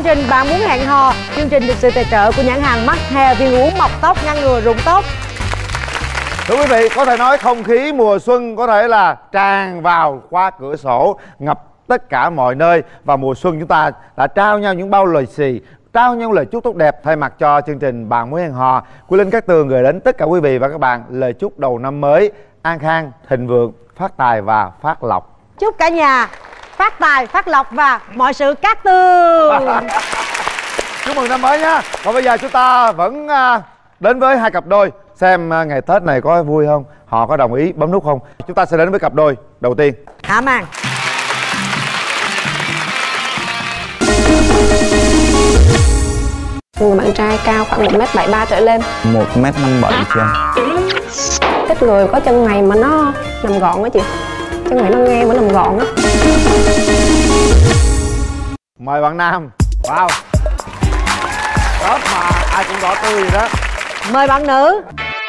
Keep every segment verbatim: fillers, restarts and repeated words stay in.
trình Bạn Muốn Hẹn Hò. Chương trình được sự tài trợ của nhãn hàng Max Hair, viên uống mọc tóc ngăn ngừa rụng tóc. Thưa quý vị, có thể nói không khí mùa xuân có thể là tràn vào qua cửa sổ, ngập tất cả mọi nơi. Và mùa xuân chúng ta đã trao nhau những bao lì xì, trao nhau lời chúc tốt đẹp. Thay mặt cho chương trình Bạn Muốn Hẹn Hò, Quy Linh Cát Tường gửi đến tất cả quý vị và các bạn lời chúc đầu năm mới an khang, thịnh vượng, phát tài và phát lộc. Chúc cả nhà phát tài, phát lộc và mọi sự cát tường. Chúc mừng năm mới nhá. Còn bây giờ chúng ta vẫn đến với hai cặp đôi, xem ngày Tết này có vui không, họ có đồng ý bấm nút không. Chúng ta sẽ đến với cặp đôi đầu tiên. Hạ màn. Người bạn trai cao khoảng một mét bảy ba trở lên. một mét năm bảy chị. Thích người có chân mày mà nó nằm gọn á chị. Chân mày nó ngang mà nằm gọn á. Mời bạn nam. Wow, Tết mà ai cũng đỏ tươi vậy đó. Mời bạn nữ.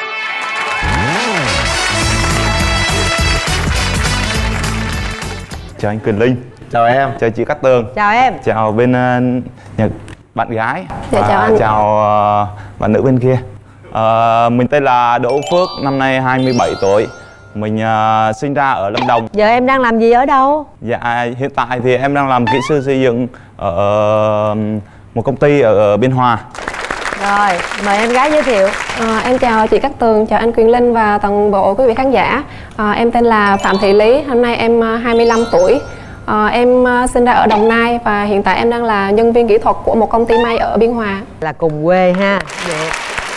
Chào anh Quyền Linh. Chào em. Chào chị Cát Tường. Chào em. Chào bên uh, nhà bạn gái. Dạ, và chào anh. chào uh, bạn nữ bên kia. Uh, mình tên là Đỗ Phước, năm nay hai mươi bảy tuổi. Mình uh, sinh ra ở Lâm Đồng. Giờ em đang làm gì ở đâu? Dạ, hiện tại thì em đang làm kỹ sư xây dựng ở uh, một công ty ở Biên Hòa. Rồi, mời em gái giới thiệu. À, em chào chị Cát Tường, chào anh Quyền Linh và toàn bộ quý vị khán giả. À, em tên là Phạm Thị Lý, hôm nay em hai mươi lăm tuổi. À, em sinh ra ở Đồng Nai và hiện tại em đang là nhân viên kỹ thuật của một công ty may ở Biên Hòa. Là cùng quê ha. Được.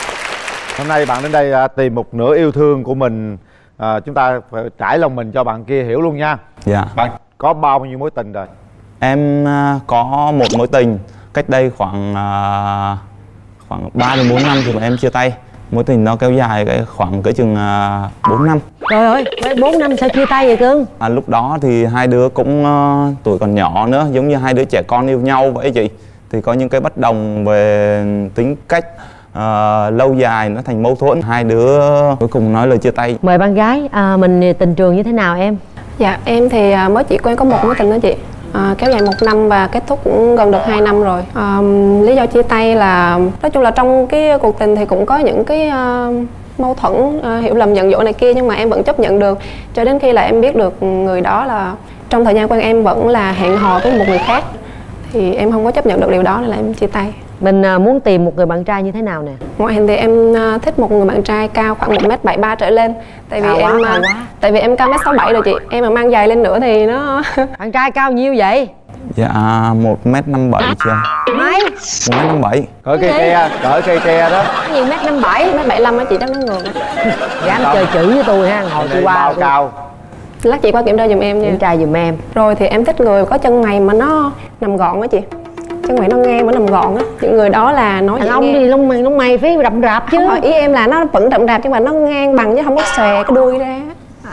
Hôm nay bạn đến đây à, tìm một nửa yêu thương của mình. À, chúng ta phải trải lòng mình cho bạn kia hiểu luôn nha. Dạ. Bạn có bao nhiêu mối tình rồi? Em uh, có một mối tình cách đây khoảng uh, khoảng ba đến bốn năm thì bọn em chia tay. Mối tình nó kéo dài cái khoảng cỡ chừng uh, bốn năm. Trời ơi, với bốn năm sao chia tay vậy cưng? À, lúc đó thì hai đứa cũng uh, tuổi còn nhỏ nữa, giống như hai đứa trẻ con yêu nhau vậy chị. Thì có những cái bất đồng về tính cách, uh, lâu dài nó thành mâu thuẫn. Hai đứa cuối cùng nói lời chia tay. Mời bạn gái, à, mình tình trường như thế nào em? Dạ, em thì mới chỉ quen có một mối tình đó chị. À, kéo dài một năm và kết thúc cũng gần được hai năm rồi. À, lý do chia tay là nói chung là trong cái cuộc tình thì cũng có những cái uh, mâu thuẫn, uh, hiểu lầm giận dỗi này kia, nhưng mà em vẫn chấp nhận được cho đến khi là em biết được người đó là trong thời gian quen em vẫn là hẹn hò với một người khác, thì em không có chấp nhận được điều đó nên là em chia tay. Mình uh, muốn tìm một người bạn trai như thế nào nè? Ngoại hình thì em uh, thích một người bạn trai cao khoảng một mét bảy ba trở lên. Tại vì Cao em quá, cao uh, quá. tại vì em cao mét sáu bảy rồi chị. Em mà mang giày lên nữa thì nó Bạn trai cao nhiêu vậy? Dạ, một mét năm bảy chị. Mấy? một mét năm bảy. Cỡ cây tre, cỡ cây tre đó. Cái gì mét năm bảy? mét bảy lăm á chị, chắc nó ngược. Dám chơi chữ với tôi ha, ngồi tôi qua bao tôi cao. Lát chị qua kiểm tra giùm em nha. kiểm tra giùm em. Rồi thì em thích người có chân mày mà nó nằm gọn á chị. Chân mày nó ngang mà nằm gọn á. Những người đó là nói Thằng dễ ông nghe. đi lông mày lông mày phía rậm rạp chứ. Không phải, ý em là nó vẫn rậm rạp nhưng mà nó ngang bằng chứ không có xòe cái đuôi ra.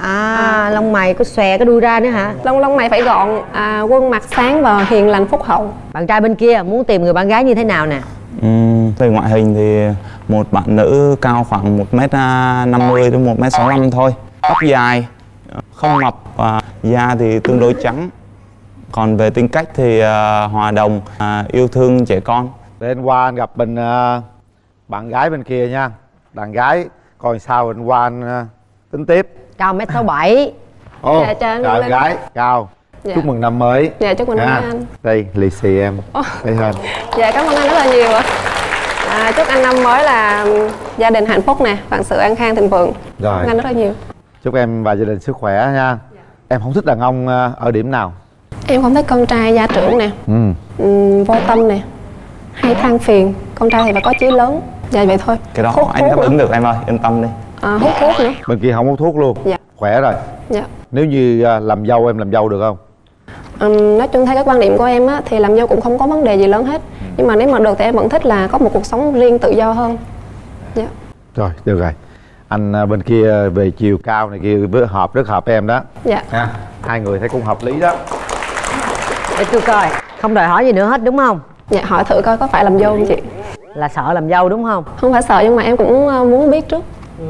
À, lông mày có xòe cái đuôi ra nữa hả? Lông lông mày phải gọn, à, quân mặt sáng và hiền lành phúc hậu. Bạn trai bên kia muốn tìm người bạn gái như thế nào nè? Uhm, về ngoại hình thì một bạn nữ cao khoảng một mét năm mươi đến một mét sáu mươi lăm thôi. Tóc dài, không mập và da thì tương đối trắng. Còn về tính cách thì uh, hòa đồng, uh, yêu thương trẻ con. Để anh qua anh gặp bên uh, bạn gái bên kia nha. Đàn gái coi sao anh qua anh uh, tính tiếp. Cao mét sáu bảy. Ồ, Dạ, chào anh chào Linh. em gái cao. Dạ. Chúc mừng năm mới. Dạ, chúc mừng năm Ha. mới anh. Đây lì xì em. Đây hơn. Dạ, cảm ơn anh rất là nhiều ạ. À, chúc anh năm mới là gia đình hạnh phúc nè, vạn sự an khang thịnh vượng. Rồi. Cảm ơn anh rất là nhiều. Chúc em và gia đình sức khỏe nha. Em không thích đàn ông uh, ở điểm nào? Em không thích con trai gia trưởng nè, Ừ. um, vô tâm nè, hay than phiền. Con trai thì phải có chí lớn. Dạ vậy thôi. Cái đó Hút anh thuốc đáp nữa. ứng được em ơi, yên tâm đi. À, hút thuốc nữa. Bên kia không hút thuốc luôn. Dạ. Khỏe rồi. Dạ. Nếu như uh, làm dâu em làm dâu được không? Um, nói chung theo cái quan điểm của em á, thì làm dâu cũng không có vấn đề gì lớn hết. Nhưng mà nếu mà được thì em vẫn thích là có một cuộc sống riêng tự do hơn. Dạ. Rồi, được rồi. Anh uh, bên kia về chiều cao này kia với hợp rất hợp em đó. Dạ. Ha. Hai người thấy cũng hợp lý đó. Để tôi coi. Không đòi hỏi gì nữa hết đúng không? Dạ, hỏi thử coi có phải làm dâu không chị? Là sợ làm dâu đúng không? Không phải sợ nhưng mà em cũng uh, muốn biết trước. Ừ.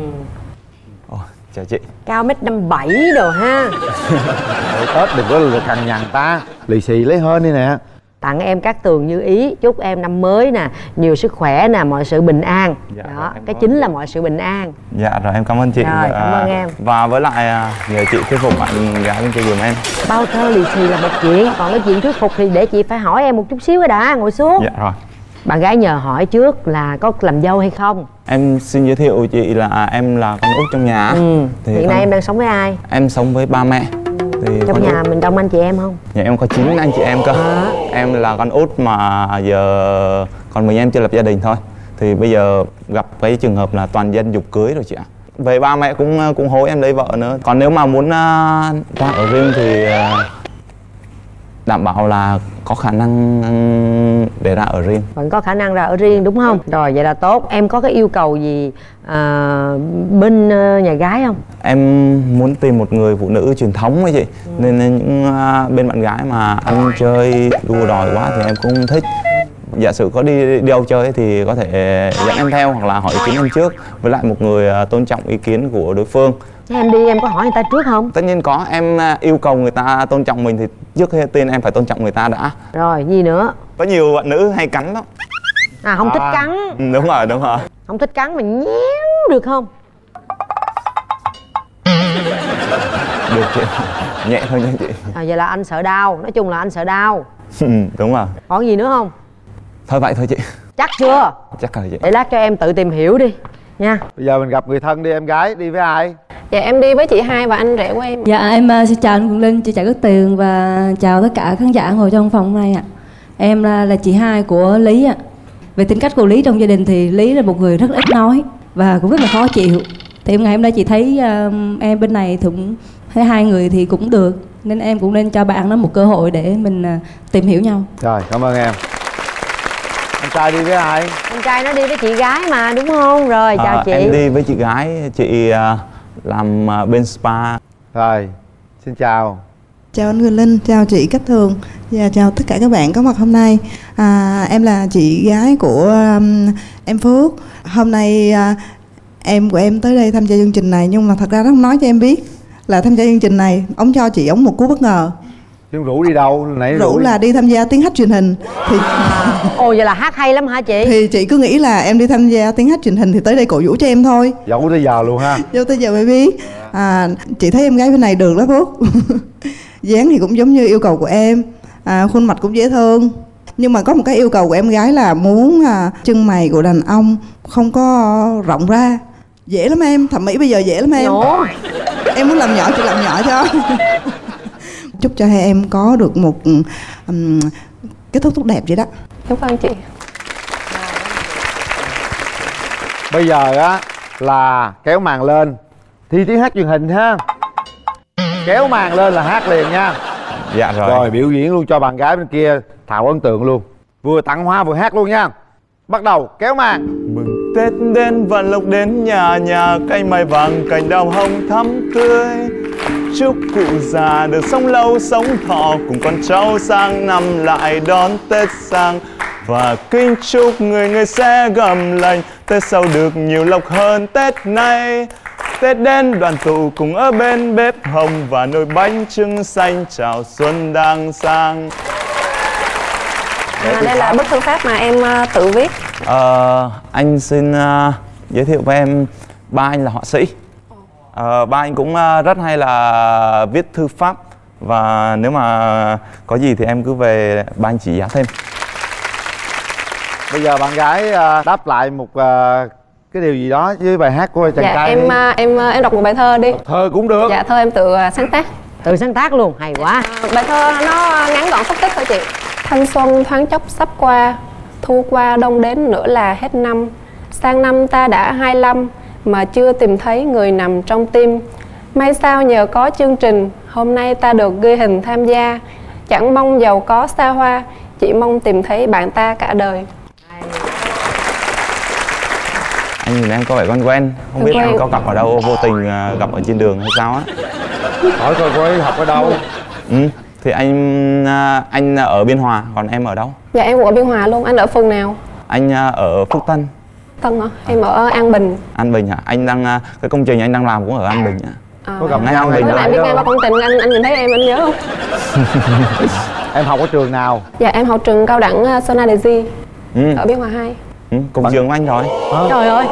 Ồ, chào chị. Cao mét năm bảy đồ ha. Hồi Tết đừng có lượt cằn nhằn ta. Lì xì lấy hơn đi nè. tặng em Cát Tường như ý, chúc em năm mới nè nhiều sức khỏe nè, mọi sự bình an. Dạ, đó, rồi, cái có... chính là mọi sự bình an. Dạ rồi, em cảm ơn chị. Rồi, cảm ơn em. Và với lại nhờ chị thuyết phục bạn gái bên kia giùm em. Bao thơ lì xì là một chuyện, còn cái chuyện thuyết phục thì để chị phải hỏi em một chút xíu đã, ngồi xuống. Dạ rồi. Bạn gái nhờ hỏi trước là có làm dâu hay không. Em xin giới thiệu chị là em là con út trong nhà. Ừ. Thì hiện con... nay em đang sống với ai? Em sống với ba mẹ. Thì trong nhà út... mình đông anh chị em không? Nhà em có chín anh chị em cơ. À. Em là con út mà giờ còn mình em chưa lập gia đình thôi. Thì bây giờ gặp cái trường hợp là toàn dân giục cưới rồi chị ạ. Về ba mẹ cũng cũng hối em lấy vợ nữa. Còn nếu mà muốn uh, ra ở riêng thì uh, đảm bảo là có khả năng để ra ở riêng. Vẫn có khả năng ra ở riêng đúng không? Rồi vậy là tốt. Em có cái yêu cầu gì à, bên nhà gái không? Em muốn tìm một người phụ nữ truyền thống ấy chị. Ừ. Nên những uh, bên bạn gái mà ăn chơi đua đòi quá thì em cũng không thích. Giả sử có đi, đi đâu chơi thì có thể dẫn em theo hoặc là hỏi ý kiến em trước. Với lại một người uh, tôn trọng ý kiến của đối phương. Thế em đi em có hỏi người ta trước không? Tất nhiên có, em yêu cầu người ta tôn trọng mình thì trước hết tiên em phải tôn trọng người ta đã. Rồi, gì nữa? Có nhiều bạn nữ hay cắn lắm. À, không à. thích cắn. Ừ, đúng rồi, đúng rồi. Không thích cắn mà nhéo được không? Được chị, nhẹ thôi nha chị. À, vậy là anh sợ đau, nói chung là anh sợ đau. Ừ, đúng rồi. Còn gì nữa không? Thôi vậy thôi chị. Chắc chưa? Chắc rồi chị. Để lát cho em tự tìm hiểu đi nha. Bây giờ mình gặp người thân đi, em gái đi với ai? Dạ em đi với chị hai và anh rể của em. Dạ em uh, xin chào anh Quỳnh Linh, chị Trà Cát Tường và chào tất cả khán giả ngồi trong phòng hôm nay ạ. Em uh, là chị hai của Lý ạ. Về tính cách của Lý trong gia đình thì Lý là một người rất ít nói và cũng rất là khó chịu. Thì ngày hôm nay chị thấy uh, em bên này cũng thấy hai người thì cũng được, nên em cũng nên cho bạn nó một cơ hội để mình uh, tìm hiểu nhau. Rồi, cảm ơn em. Anh trai đi với ai? Anh trai nó đi với chị gái mà đúng không? Rồi chào à, chị. Em đi với chị gái, chị uh, làm uh, bên spa. Rồi, xin chào. Chào anh Quỳnh Linh, chào chị Cát Tường và chào tất cả các bạn có mặt hôm nay. à, Em là chị gái của um, em Phước. Hôm nay uh, em của em tới đây tham gia chương trình này, nhưng mà thật ra nó không nói cho em biết là tham gia chương trình này. Ông cho chị ổng một cú bất ngờ. Chứ rủ đi đâu? Nãy rủ, rủ là đi tham gia tiếng hát truyền hình. Thì ồ vậy là hát hay lắm hả chị? Thì chị cứ nghĩ là em đi tham gia tiếng hát truyền hình thì tới đây cổ vũ cho em thôi. Giấu tới giờ luôn ha. Giấu tới giờ mới biết. à, Chị thấy em gái bên này được đó Phước. Dáng thì cũng giống như yêu cầu của em, à, khuôn mặt cũng dễ thương. Nhưng mà có một cái yêu cầu của em gái là muốn à, chân mày của đàn ông không có rộng ra. Dễ lắm em, thẩm mỹ bây giờ dễ lắm em. Ủa? Em muốn làm nhỏ chị làm nhỏ cho. Chúc cho hai em có được một um, kết thúc tốt đẹp vậy đó. Cảm ơn chị. Bây giờ á là kéo màn lên thi tiếng hát truyền hình ha. Kéo màn lên là hát liền nha. Dạ rồi. Rồi biểu diễn luôn cho bạn gái bên kia tạo ấn tượng luôn. Vừa tặng hoa vừa hát luôn nha. Bắt đầu kéo màn. Mừng Tết đến vạn lộc đến nhà nhà, cây mai vàng cành đào hồng thắm tươi. Chúc cụ già được sống lâu sống thọ, cùng con cháu sang năm lại đón Tết sang. Và kính chúc người người sẽ gầm lành, Tết sau được nhiều lộc hơn Tết nay. Tết đến đoàn tụ cùng ở bên bếp hồng, và nồi bánh trưng xanh chào xuân đang sang. À, đây là bức thư pháp mà em uh, tự viết. Ờ, anh xin uh, giới thiệu với em, ba anh là họa sĩ. Ờ, ba anh cũng uh, rất hay là viết thư pháp. Và nếu mà có gì thì em cứ về ba anh chỉ giáo thêm. Bây giờ bạn gái uh, đáp lại một uh, cái điều gì đó với bài hát của chàng dạ, trai em, đi. uh, em uh, em đọc một bài thơ đi. Thơ cũng được. Dạ thơ em tự uh, sáng tác. Tự sáng tác luôn, hay quá. À, bài thơ nó ngắn gọn xúc tích thôi chị. Thanh xuân thoáng chốc sắp qua, thu qua đông đến nữa là hết năm. Sang năm ta đã hai lăm mà chưa tìm thấy người nằm trong tim. May sao nhờ có chương trình, hôm nay ta được ghi hình tham gia. Chẳng mong giàu có xa hoa, chỉ mong tìm thấy bạn ta cả đời. Anh nhìn em có vẻ quen quen, không biết quen. em có gặp ở đâu, vô tình gặp ở trên đường hay sao á. Hỏi coi cô ấy học ở đâu. Ừ, thì anh anh ở Biên Hòa, còn em ở đâu? Dạ em cũng ở Biên Hòa luôn, anh ở phường nào? Anh ở Phước Tân. Tân hả? Em ở An Bình. An Bình hả? Anh đang, cái công trình anh đang làm cũng ở An Bình hả? À, có gặp ngay nhau An Bình. Bữa nay em đi ngang qua công trình anh anh nhìn thấy em anh nhớ không? Em học ở trường nào? Dạ em học trường cao đẳng uh, Sonadesi Ừ. ở Biên Hòa hai. Ừ, cùng Bạn- trường của anh rồi. Trời ơi,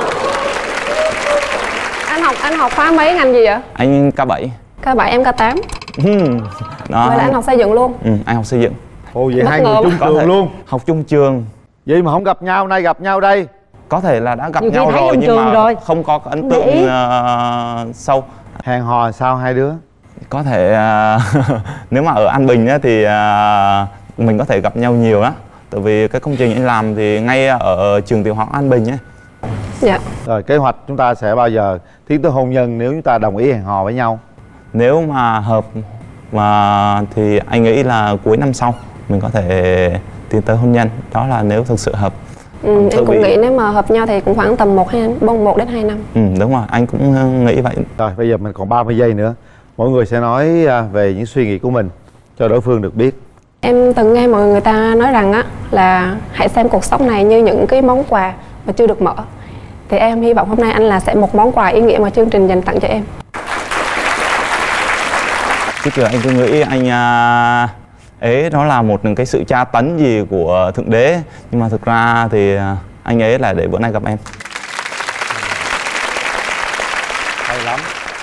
Anh học anh học khóa mấy ngành gì ạ? Anh K bảy. K bảy em K tám. Ừ. Đó. Vậy là anh học xây dựng luôn. Ừ, anh học xây dựng. Ồ vậy Bất hai ngờ người chung quá. trường luôn. Học chung trường. Vậy mà không gặp nhau, nay gặp nhau đây. Có thể là đã gặp Nhiều khi nhau thấy rồi trong nhưng trường mà rồi. không có ấn Không để tượng ý. ờ, sâu. Hẹn hò sao hai đứa? Có thể ờ, nếu mà ở An Bình á, thì ờ, mình có thể gặp nhau nhiều đó. Tại vì cái công trình anh làm thì ngay ở trường tiểu học An Bình ấy. Dạ. Rồi kế hoạch chúng ta sẽ bao giờ tiến tới hôn nhân nếu chúng ta đồng ý hẹn hò với nhau? Nếu mà hợp mà thì anh nghĩ là cuối năm sau mình có thể tiến tới hôn nhân. Đó là nếu thực sự hợp. Ừ, Tại em cũng vì- nghĩ nếu mà hợp nhau thì cũng khoảng tầm một hai bông một đến hai năm. Ừ, đúng rồi, anh cũng ờ, nghĩ vậy. Rồi bây giờ mình còn ba mươi giây nữa. Mỗi người sẽ nói à, về những suy nghĩ của mình cho đối phương được biết. Em từng nghe mọi người ta nói rằng á là hãy xem cuộc sống này như những cái món quà mà chưa được mở. Thì em hy vọng hôm nay anh là sẽ một món quà ý nghĩa mà chương trình dành tặng cho em. Trước giờ anh cứ nghĩ anh à, ấy đó là một cái sự tra tấn gì của Thượng Đế. Nhưng mà thực ra thì à, anh ấy là để bữa nay gặp em. Hay lắm.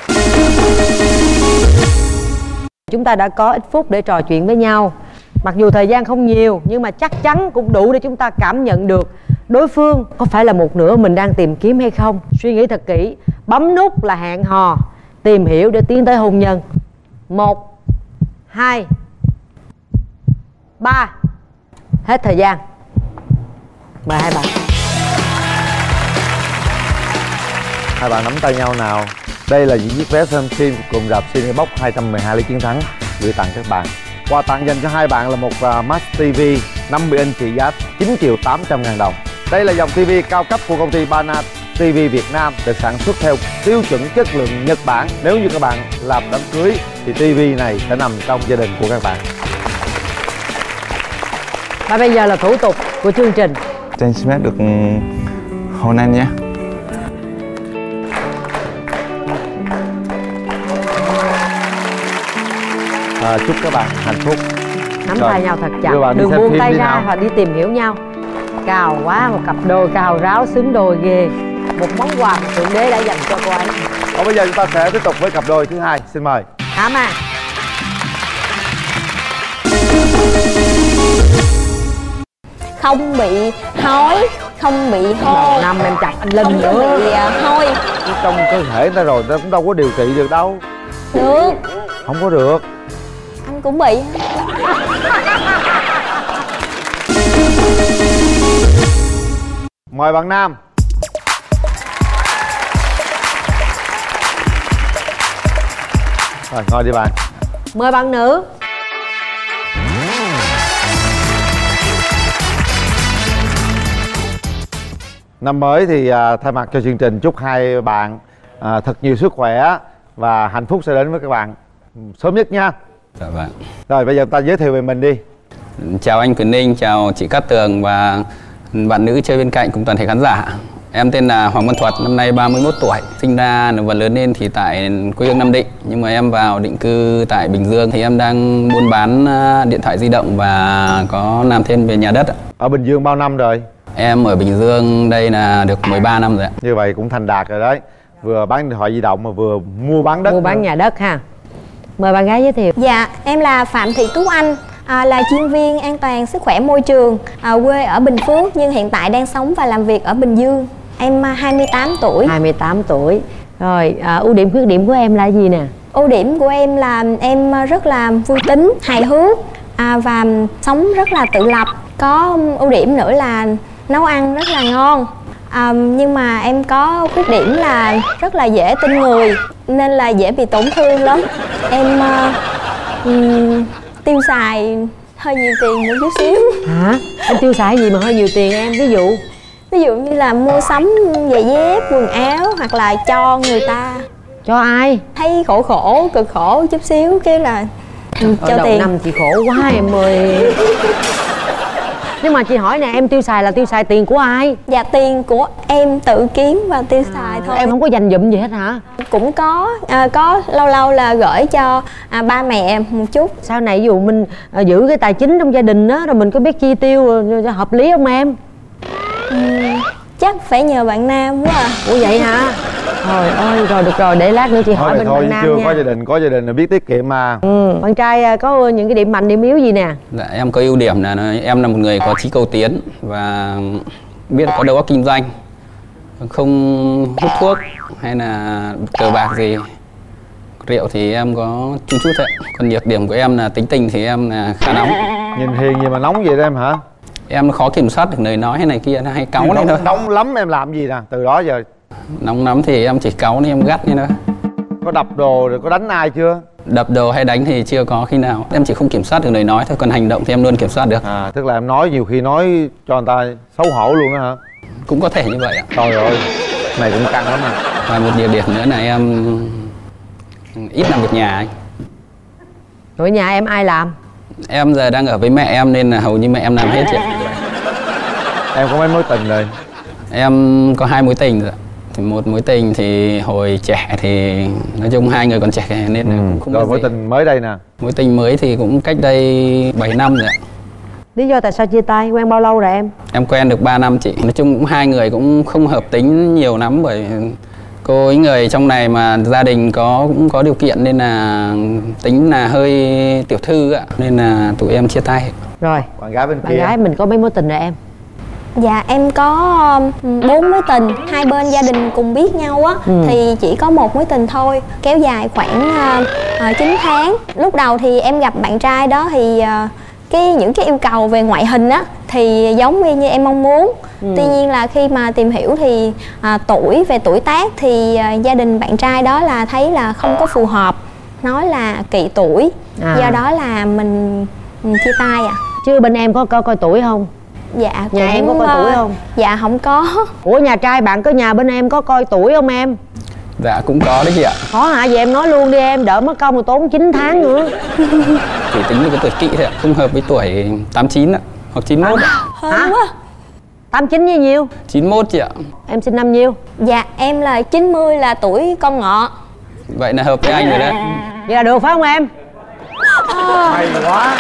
chúng ta đã có ít phút để trò chuyện với nhau. Mặc dù thời gian không nhiều nhưng mà chắc chắn cũng đủ để chúng ta cảm nhận được đối phương có phải là một nửa mình đang tìm kiếm hay không. Suy nghĩ thật kỹ, bấm nút là hẹn hò, tìm hiểu để tiến tới hôn nhân. Một, hai, ba. Hết thời gian. Mời hai bạn. Hai bạn nắm tay nhau nào. Đây là những chiếc vé xem phim cùng rạp Cinebox hai trăm mười hai lý chiến thắng gửi tặng các bạn. Quà tặng dành cho hai bạn là một uh, Max ti vi năm mươi inch trị giá chín triệu tám trăm ngàn đồng. Đây là dòng ti vi cao cấp của công ty Bana ti vi Việt Nam, được sản xuất theo tiêu chuẩn chất lượng Nhật Bản. Nếu như các bạn làm đám cưới thì ti vi này sẽ nằm trong gia đình của các bạn. Và bây giờ là thủ tục của chương trình. Trên xin phép được hôn anh nhé. À, chúc các bạn hạnh phúc. Nắm Rồi, tay nhau thật chặt, đưa bạn đi đừng xem buông phim tay đi ra nào. và đi tìm hiểu nhau. Cào quá, một cặp đôi cào ráo xứng đôi ghê. Một món quà mà Thượng Đế đã dành cho cô ấy. Còn bây giờ chúng ta sẽ tiếp tục với cặp đôi thứ hai. Xin mời. Hả mà. Không bị hói, không bị Đầu hô, năm em chọc anh Linh không có nữa. bị à, hôi. Trong cơ thể ta rồi ta cũng đâu có điều trị được đâu. Được, Không có được. anh cũng bị. Mời bạn nam. Rồi ngồi đi bạn. Mời bạn nữ. Năm mới thì à, thay mặt cho chương trình chúc hai bạn à, thật nhiều sức khỏe và hạnh phúc sẽ đến với các bạn sớm nhất nha. Dạ vâng. Rồi bây giờ ta giới thiệu về mình đi. Chào anh Quyền Ninh, chào chị Cát Tường và bạn nữ chơi bên cạnh cùng toàn thể khán giả. Em tên là Hoàng Văn Thuật, năm nay ba mươi mốt tuổi. Sinh ra và lớn lên thì tại quê hương Nam Định. Nhưng mà em vào định cư tại Bình Dương. Thì em đang buôn bán điện thoại di động và có làm thêm về nhà đất ạ. Ở Bình Dương bao năm rồi? Em ở Bình Dương đây là được mười ba năm rồi ạ. Như vậy cũng thành đạt rồi đấy. Vừa bán điện thoại di động mà vừa mua bán đất. Mua bán nữa. nhà đất ha. Mời bạn gái giới thiệu. Dạ, em là Phạm Thị Tú Anh, à, là chuyên viên an toàn sức khỏe môi trường, à, quê ở Bình Phước nhưng hiện tại đang sống và làm việc ở Bình Dương. Em à, hai mươi tám tuổi. hai mươi tám tuổi. Rồi, à, ưu điểm khuyết điểm của em là gì nè? Ưu điểm của em là em rất là vui tính, hài hước à, và sống rất là tự lập. Có ưu điểm nữa là nấu ăn rất là ngon. À, nhưng mà em có khuyết điểm là rất là dễ tin người nên là dễ bị tổn thương lắm. Em uh, um, tiêu xài hơi nhiều tiền một chút xíu. Hả? Em tiêu xài gì mà hơi nhiều tiền em? Ví dụ Ví dụ như là mua sắm giày dép, quần áo hoặc là cho người ta. cho ai? Thấy khổ khổ, cực khổ chút xíu cái là ừ, Ở cho đầu tiền. năm chị khổ quá em ơi. Nhưng mà chị hỏi nè, em tiêu xài là tiêu xài tiền của ai? Dạ tiền của em tự kiếm và tiêu xài thôi. Em không có dành dụm gì hết hả? Cũng có, à, có lâu lâu là gửi cho à, ba mẹ một chút. Sau này ví dụ mình à, giữ cái tài chính trong gia đình đó, rồi mình có biết chi tiêu à, hợp lý không em? Uhm, chắc phải nhờ bạn Nam quá à. Ủa vậy hả? Trời ơi, rồi được rồi, để lát nữa chị hỏi thôi bên thôi, bạn Nam chưa nha. có gia đình, có gia đình là biết tiết kiệm mà. Ừ, bạn trai có những cái điểm mạnh, điểm yếu gì nè? Dạ, em có ưu điểm là em là một người có chí cầu tiến và biết có đầu óc kinh doanh, không hút thuốc hay là cờ bạc gì. Rượu thì em có chút chút thôi. Còn nhược điểm của em là tính tình thì em là khá nóng. Nhìn hiền gì mà nóng vậy đó em hả? Em khó kiểm soát được lời nói hay này kia, nó hay cáu nóng, lên thôi. Nóng lắm em làm gì nè, từ đó giờ? Nóng lắm thì em chỉ cáu nên em gắt như thôi. Có đập đồ rồi có đánh ai chưa? Đập đồ hay đánh thì chưa có khi nào. Em chỉ không kiểm soát được lời nói thôi, còn hành động thì em luôn kiểm soát được. À, tức là em nói nhiều khi nói cho người ta xấu hổ luôn đó hả? Cũng có thể như vậy ạ. Trời ơi, này cũng căng lắm à. Và một nhược điểm nữa là em ít làm việc nhà anh. Rồi nhà em ai làm? Em giờ đang ở với mẹ em nên là hầu như mẹ em làm hết chị. Em có mấy mối tình rồi? Em có hai mối tình rồi. Thì một mối tình thì hồi trẻ thì nói chung hai người còn trẻ nên ừ. cũng không rồi có mối gì. tình mới đây nè? Mối tình mới thì cũng cách đây bảy năm rồi ạ. Lý do tại sao chia tay? Quen bao lâu rồi em? Em quen được ba năm chị. Nói chung cũng hai người cũng không hợp tính nhiều lắm, bởi cô ấy người trong này mà gia đình có cũng có điều kiện nên là tính là hơi tiểu thư ạ, nên là tụi em chia tay. Rồi, bạn gái bên bạn kia. gái mình có mấy mối tình rồi em? Dạ em có bốn mối tình, hai bên gia đình cùng biết nhau á. ừ. Thì chỉ có một mối tình thôi, kéo dài khoảng uh, chín tháng. Lúc đầu thì em gặp bạn trai đó thì uh, cái những cái yêu cầu về ngoại hình á thì giống y như em mong muốn. ừ. Tuy nhiên là khi mà tìm hiểu thì à, tuổi về tuổi tác thì à, gia đình bạn trai đó là thấy là không có phù hợp, nói là kỵ tuổi. à. Do đó là mình, mình chia tay à. Chứ bên em có coi coi tuổi không? Dạ nhà cũng, em có coi tuổi không? Dạ không có. Ủa nhà trai bạn có nhà bên em có coi tuổi không em? Dạ cũng có đấy chị ạ. Có hả? Vậy em nói luôn đi em, đỡ mất công rồi tốn chín tháng nữa. Chỉ tính với cái tuổi kỵ thôi ạ, không hợp với tuổi tám chín ạ, hoặc chín mốt ạ. Hơn quá. tám chín với nhiêu? chín mốt chị ạ. Em sinh năm nhiêu? Dạ em là chín mươi, là tuổi con ngọ. Vậy là hợp với anh rồi đấy. Vậy là được phải không em? Hay quá.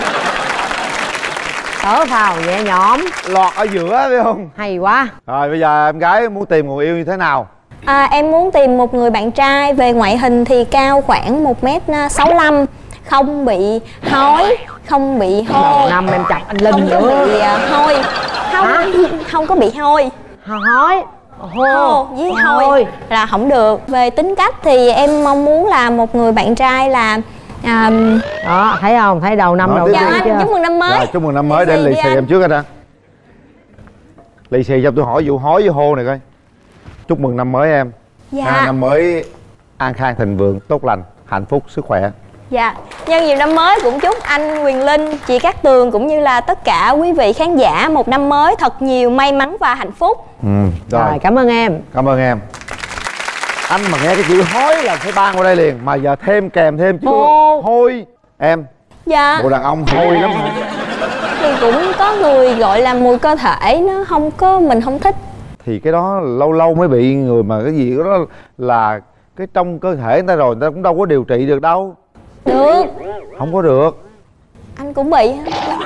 Thở phào nhẹ nhõm. Lọt ở giữa phải không? Hay quá. Rồi bây giờ em gái muốn tìm người yêu như thế nào? À, em muốn tìm một người bạn trai về ngoại hình thì cao khoảng một mét sáu mươi lăm, không bị hói, không bị hôi. Năm em chọc anh Linh không nữa. Không bị uh, hôi, không Hả? không có bị hôi. Hói, hô, Hô với hôi là không được. Về tính cách thì em mong muốn là một người bạn trai là à, đó thấy không, thấy đầu năm Nói đầu tiếp dạ tiên đi. anh chúc mừng năm mới. Rồi, chúc mừng năm mới. Lì Để xì lì đi xì anh. em trước hết đã. Lì xì cho tôi hỏi vụ hói với hô này coi. Chúc mừng năm mới em. Dạ. À, năm mới an khang thịnh vượng, tốt lành, hạnh phúc, sức khỏe. Dạ, nhân dịp năm mới cũng chúc anh Quyền Linh, chị Cát Tường cũng như là tất cả quý vị khán giả một năm mới thật nhiều may mắn và hạnh phúc. Ừ, rồi. Rồi, cảm ơn em. Cảm ơn em. Anh mà nghe cái chữ hói là phải ban qua đây liền. Mà giờ thêm kèm thêm chữ Hô. hôi. Em, Dạ, bộ đàn ông hôi lắm hả? thì cũng có người gọi là mùi cơ thể nó không có, mình không thích. Thì cái đó lâu lâu mới bị người mà cái gì đó là cái trong cơ thể người ta rồi, người ta cũng đâu có điều trị được đâu. Được. Không có được. Anh cũng bị.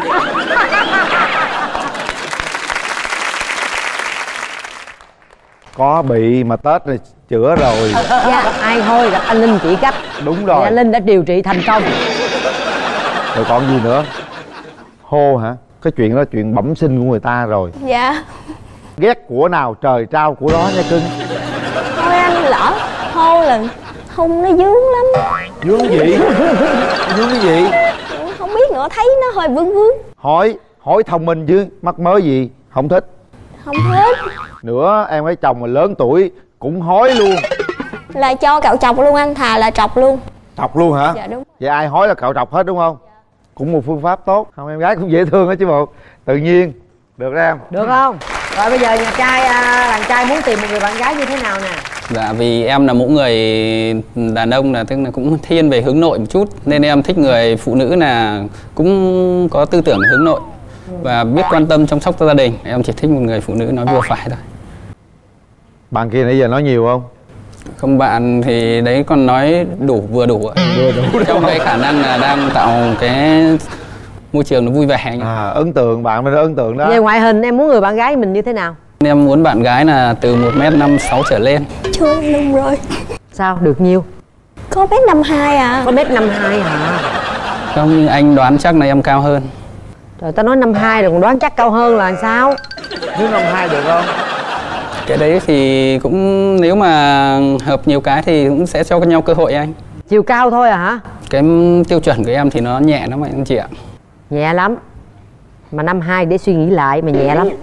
Có bị mà Tết này chữa rồi. Dạ, ai thôi gặp anh Linh chỉ cách. Đúng rồi. Thì anh Linh đã điều trị thành công. Rồi còn gì nữa? Hô hả? Cái chuyện đó chuyện bẩm sinh của người ta rồi. Dạ. Ghét của nào trời trao của đó nha cưng. Thôi anh lỡ hô là hung nó dướng lắm. Dướng gì? Dướng cái gì? Không biết nữa, thấy nó hơi vướng vướng. Hỏi, hỏi thông minh chứ, mắc mớ gì, không thích. Không thích. Nữa em ấy chồng mà lớn tuổi cũng hói luôn. Là cho cạo chọc luôn anh, thà là trọc luôn. Trọc luôn hả? Dạ đúng. Vậy ai hói là cạo trọc hết đúng không? Cũng một phương pháp tốt. Không, em gái cũng dễ thương đó chứ bộ. Tự nhiên. Được đó em. Được không? Rồi bây giờ nhà trai, à, đàn trai muốn tìm một người bạn gái như thế nào nè? Dạ vì em là một người đàn ông là tức là cũng thiên về hướng nội một chút, nên em thích người phụ nữ là cũng có tư tưởng hướng nội. Ừ. và biết quan tâm chăm sóc cho gia đình. Em chỉ thích một người phụ nữ nói vừa phải thôi. Bạn kia nãy giờ nói nhiều không? Không, bạn thì đấy còn nói đủ, vừa đủ ạ. Vừa đủ. Trong cái khả năng là đang tạo cái môi trường nó vui vẻ anh. À, ấn tượng, bạn mới ấn tượng đó. Về ngoại hình em muốn người bạn gái mình như thế nào? Em muốn bạn gái là từ một mét năm sáu trở lên. Chưa lưng rồi. Sao, được nhiêu? Có mét năm hai à. Có mét năm hai à? Không, nhưng anh đoán chắc là em cao hơn. Trời, tao nói năm hai rồi còn đoán chắc cao hơn là sao? Nếu năm hai được không? Cái đấy thì cũng nếu mà hợp nhiều cái thì cũng sẽ cho nhau cơ hội anh. Chiều cao thôi à hả? Cái tiêu chuẩn của em thì nó nhẹ lắm anh chị ạ. Nhẹ lắm. Mà năm hai để suy nghĩ lại mà nhẹ lắm.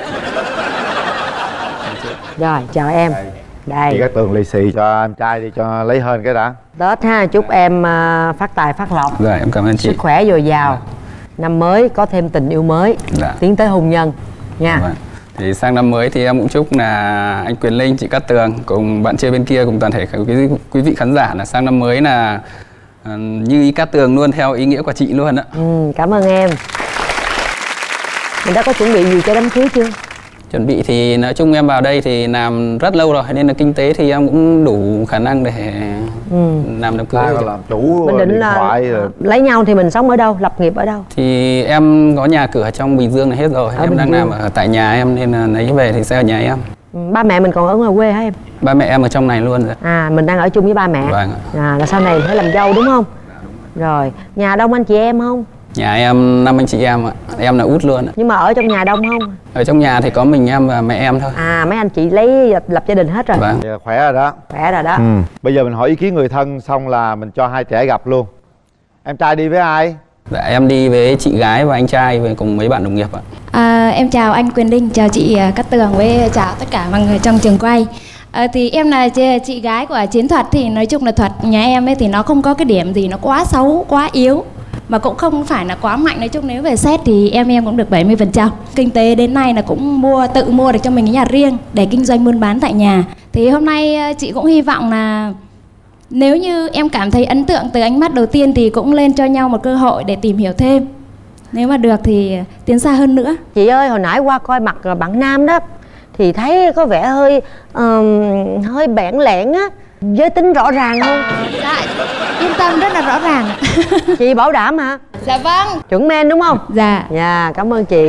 Rồi, chào em. Đây. Chị Cát Tường lì xì cho em trai đi cho lấy hên cái đã. Tết ha, chúc em uh, phát tài phát lộc. Dạ, em cảm ơn chị. Sức khỏe dồi dào. Dạ. Năm mới có thêm tình yêu mới. Dạ. Tiến tới hôn nhân nha. Dạ. Thì sang năm mới thì em cũng chúc là anh Quyền Linh, chị Cát Tường cùng bạn chơi bên kia cùng toàn thể quý, quý vị khán giả là sang năm mới là uh, như ý Cát Tường luôn, theo ý nghĩa của chị luôn ạ. Ừ, cảm ơn em. Mình đã có chuẩn bị gì cho đám cưới chưa? Chuẩn bị thì nói chung em vào đây thì làm rất lâu rồi nên là kinh tế thì em cũng đủ khả năng để ừ. làm đám cưới. Ta làm chủ mình định điện là thoại rồi. Lấy nhau thì mình sống ở đâu, lập nghiệp ở đâu? Thì em có nhà cửa trong Bình Dương này hết rồi. Ở em Bình đang Dương. Làm ở tại nhà em nên là lấy về thì sẽ ở nhà em. Ừ, ba mẹ mình còn ở ngoài quê hả em? Ba mẹ em ở trong này luôn rồi. À, mình đang ở chung với ba mẹ. Vâng. À, là sau này phải làm dâu đúng không? Rồi, nhà đông anh chị em không? Nhà em năm anh chị em ạ, em là út luôn ạ. Nhưng mà ở trong nhà đông không? Ở trong nhà thì có mình em và mẹ em thôi. À, mấy anh chị lấy lập, lập gia đình hết rồi. Vâng. Dạ, khỏe rồi đó. Khỏe rồi đó. Ừ. Bây giờ mình hỏi ý kiến người thân xong là mình cho hai trẻ gặp luôn. Em trai đi với ai? Dạ, em đi với chị gái và anh trai với cùng mấy bạn đồng nghiệp ạ. À, em chào anh Quyền Linh, chào chị Cát Tường với chào tất cả mọi người trong trường quay. À, thì em là chị, chị gái của Chiến Thuật, thì nói chung là Thuật nhà em ấy thì nó không có cái điểm gì nó quá xấu, quá yếu, mà cũng không phải là quá mạnh. Nói chung nếu về xét thì em em cũng được bảy mươi phần trăm. Kinh tế đến nay là cũng mua tự mua được cho mình cái nhà riêng để kinh doanh buôn bán tại nhà. Thì hôm nay chị cũng hy vọng là nếu như em cảm thấy ấn tượng từ ánh mắt đầu tiên thì cũng lên cho nhau một cơ hội để tìm hiểu thêm. Nếu mà được thì tiến xa hơn nữa. Chị ơi, hồi nãy qua coi mặt bạn nam đó thì thấy có vẻ hơi um, hơi bẽn lẽn á, giới tính rõ ràng không? Dạ, yên tâm, rất là rõ ràng. Chị bảo đảm hả? Dạ vâng. Chuẩn men đúng không? Dạ. Dạ, cảm ơn chị.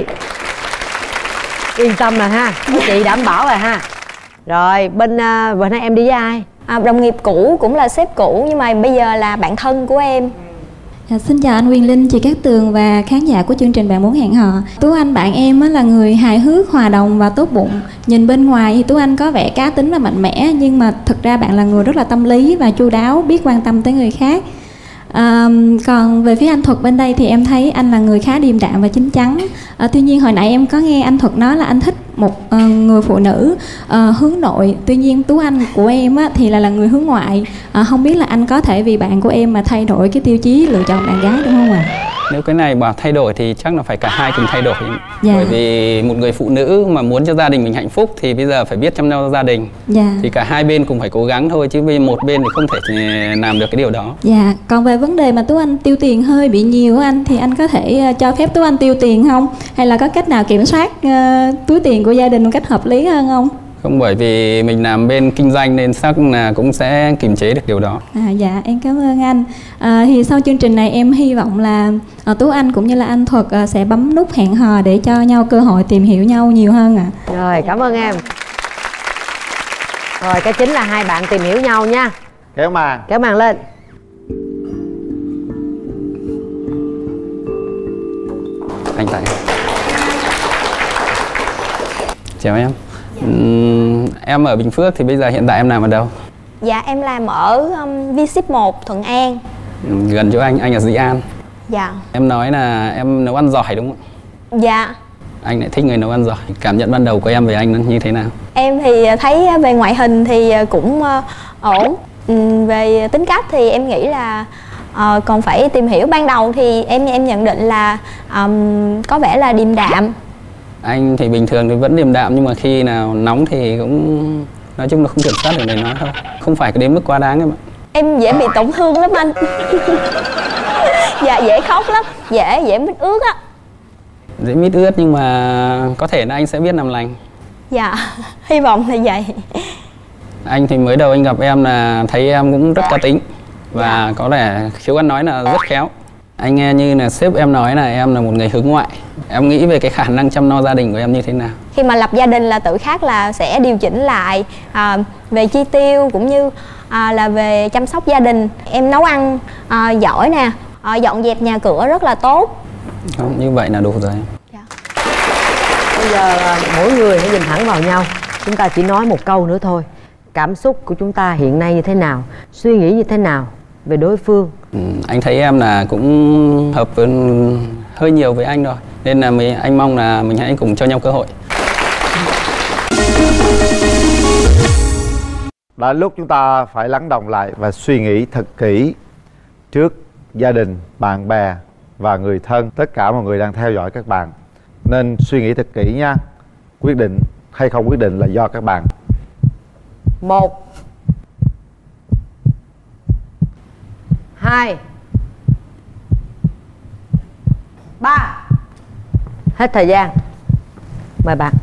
Yên tâm rồi ha, chị đảm bảo rồi ha. Rồi, bên uh, bữa nay em đi với ai? À, đồng nghiệp cũ, cũng là sếp cũ nhưng mà bây giờ là bạn thân của em. Dạ, xin chào anh Quyền Linh, chị Cát Tường và khán giả của chương trình Bạn Muốn Hẹn Hò. Tú Anh bạn em là người hài hước, hòa đồng và tốt bụng. Nhìn bên ngoài thì Tú Anh có vẻ cá tính và mạnh mẽ, nhưng mà thực ra bạn là người rất là tâm lý và chu đáo, biết quan tâm tới người khác. À, còn về phía anh Thuật bên đây thì em thấy anh là người khá điềm đạm và chín chắn. À, tuy nhiên hồi nãy em có nghe anh Thuật nói là anh thích một uh, người phụ nữ uh, hướng nội. Tuy nhiên Tú Anh của em á, thì là là người hướng ngoại. À, không biết là anh có thể vì bạn của em mà thay đổi cái tiêu chí lựa chọn bạn gái đúng không ạ? À? Nếu cái này bảo thay đổi thì chắc là phải cả hai cùng thay đổi. Dạ. Bởi vì một người phụ nữ mà muốn cho gia đình mình hạnh phúc thì bây giờ phải biết chăm lo gia đình. Dạ. Thì cả hai bên cùng phải cố gắng thôi, chứ vì một bên thì không thể làm được cái điều đó. Dạ. Còn về vấn đề mà Tú Anh tiêu tiền hơi bị nhiều anh, thì anh có thể cho phép Tú Anh tiêu tiền không? Hay là có cách nào kiểm soát uh, túi tiền của gia đình một cách hợp lý hơn không? Không, bởi vì mình làm bên kinh doanh nên chắc là cũng sẽ kiềm chế được điều đó. À, dạ, em cảm ơn anh. À, thì sau chương trình này em hy vọng là à, Tú Anh cũng như là anh Thuật à, sẽ bấm nút hẹn hò để cho nhau cơ hội tìm hiểu nhau nhiều hơn ạ. À. Rồi, cảm ơn em. Rồi, cái chính là hai bạn tìm hiểu nhau nha. Kéo màn. Kéo màn lên. Anh tại. Chào em. Uhm, em ở Bình Phước thì bây giờ hiện tại em làm ở đâu? Dạ em làm ở um, vê ship một Thuận An. Uhm, gần chỗ anh, anh ở Dĩ An. Dạ. Em nói là em nấu ăn giỏi đúng không? Dạ. Anh lại thích người nấu ăn giỏi. Cảm nhận ban đầu của em về anh như thế nào? Em thì thấy về ngoại hình thì cũng uh, ổn. uhm, Về tính cách thì em nghĩ là uh, còn phải tìm hiểu. Ban đầu thì em em nhận định là um, có vẻ là điềm đạm. Anh thì bình thường thì vẫn điềm đạm, nhưng mà khi nào nóng thì cũng nói chung là không kiểm soát được lời nói thôi. Không phải cái đến mức quá đáng em ạ. Em dễ bị tổn thương lắm anh. Dạ dễ khóc lắm, dễ dễ mít ướt á. dễ mít ướt nhưng mà có thể là anh sẽ biết làm lành. Dạ, hy vọng là vậy. Anh thì mới đầu anh gặp em là thấy em cũng rất cá tính và có lẽ khiếu ăn nói là rất khéo. Anh nghe như là sếp em nói là em là một người hướng ngoại. Em nghĩ về cái khả năng chăm lo gia đình của em như thế nào? Khi mà lập gia đình là tự khắc là sẽ điều chỉnh lại à, về chi tiêu cũng như à, là về chăm sóc gia đình. Em nấu ăn à, giỏi nè, à, dọn dẹp nhà cửa rất là tốt. Không, như vậy là đủ rồi. Dạ. Bây giờ mỗi người hãy nhìn thẳng vào nhau. Chúng ta chỉ nói một câu nữa thôi. Cảm xúc của chúng ta hiện nay như thế nào? Suy nghĩ như thế nào về đối phương? Ừ, anh thấy em là cũng hợp với, hơi nhiều với anh rồi. Nên là mình, anh mong là mình hãy cùng cho nhau cơ hội. Đã lúc chúng ta phải lắng đọng lại và suy nghĩ thật kỹ trước gia đình, bạn bè và người thân. Tất cả mọi người đang theo dõi các bạn. Nên suy nghĩ thật kỹ nha. Quyết định hay không quyết định là do các bạn. Một, hai, ba. Hết thời gian. Mời bạn.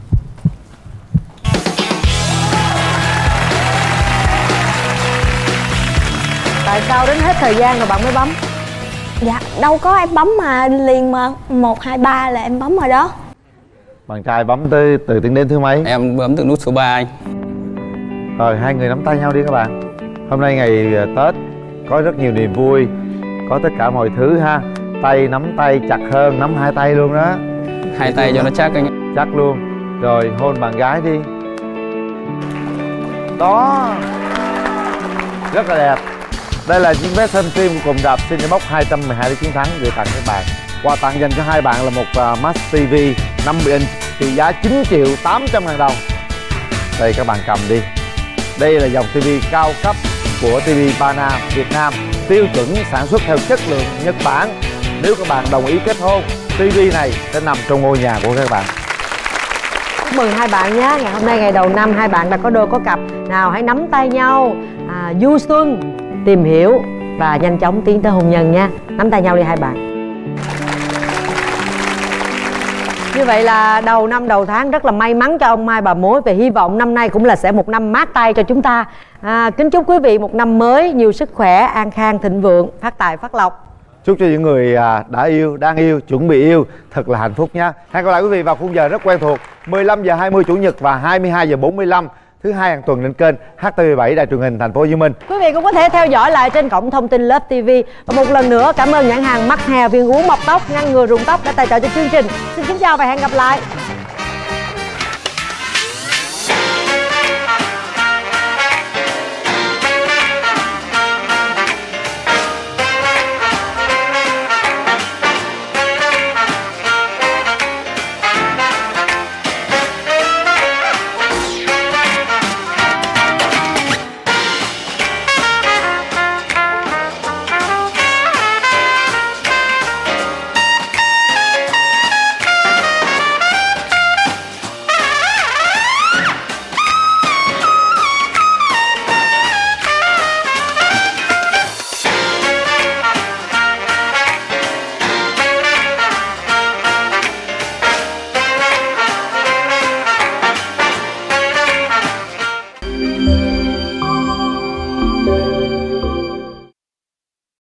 Tại sao đến hết thời gian rồi bạn mới bấm? Dạ, đâu có em bấm mà liền mà một, hai, ba là em bấm rồi đó. Bạn trai bấm tới từ tiếng đến thứ mấy? Em bấm từ nút số ba anh. Rồi hai người nắm tay nhau đi các bạn. Hôm nay ngày Tết có rất nhiều niềm vui, có tất cả mọi thứ ha. Tay nắm tay chặt hơn, nắm hai tay luôn đó. Hai tay cho nó chắc anh. Chắc luôn. Rồi hôn bạn gái đi. Đó. Rất là đẹp. Đây là những vé xem phim cùng rạp Cinebox hai trăm mười hai để chiến thắng gửi tặng các bạn. Quà tặng dành cho hai bạn là một uh, Max ti vi năm mươi inch trị giá chín triệu tám trăm ngàn đồng. Đây các bạn cầm đi. Đây là dòng ti vi cao cấp của ti vi Pana Việt Nam, tiêu chuẩn sản xuất theo chất lượng Nhật Bản. Nếu các bạn đồng ý kết hôn, ti vi này sẽ nằm trong ngôi nhà của các bạn. Chúc mừng hai bạn nhé. Ngày hôm nay ngày đầu năm hai bạn đã có đôi có cặp. Nào hãy nắm tay nhau à, du xuân, tìm hiểu và nhanh chóng tiến tới hôn nhân nha. Nắm tay nhau đi hai bạn. Như vậy là đầu năm đầu tháng rất là may mắn cho ông Mai bà Mối. Về hy vọng năm nay cũng là sẽ một năm mát tay cho chúng ta. à, Kính chúc quý vị một năm mới nhiều sức khỏe, an khang, thịnh vượng, phát tài, phát lộc. Chúc cho những người đã yêu, đang yêu, chuẩn bị yêu thật là hạnh phúc nhé. Hẹn gặp lại quý vị vào khung giờ rất quen thuộc mười lăm giờ hai mươi Chủ nhật và hai mươi hai giờ bốn mươi lăm thứ hai hàng tuần trên kênh hát tê vê bảy Đài Truyền hình Thành phố Hồ Chí Minh. Quý vị cũng có thể theo dõi lại trên cổng thông tin Love ti vi. Và một lần nữa cảm ơn nhãn hàng Max Hair viên uống mọc tóc ngăn ngừa rụng tóc đã tài trợ cho chương trình. Xin kính chào và hẹn gặp lại.